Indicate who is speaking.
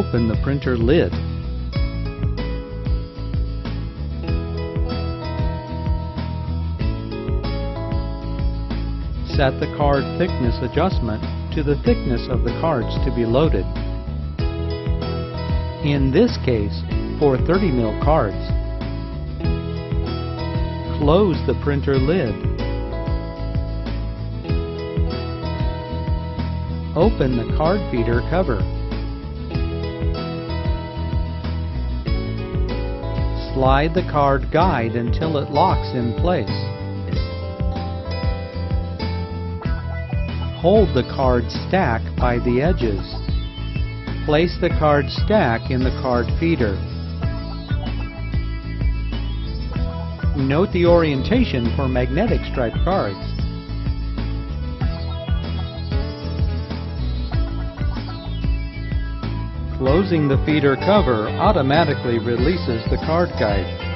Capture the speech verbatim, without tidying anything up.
Speaker 1: open the printer lid. Set the card thickness adjustment to the thickness of the cards to be loaded. In this case, for thirty mil cards. Close the printer lid. Open the card feeder cover. Slide the card guide until it locks in place. Hold the card stack by the edges. Place the card stack in the card feeder. Note the orientation for magnetic stripe cards. Closing the feeder cover automatically releases the card guide.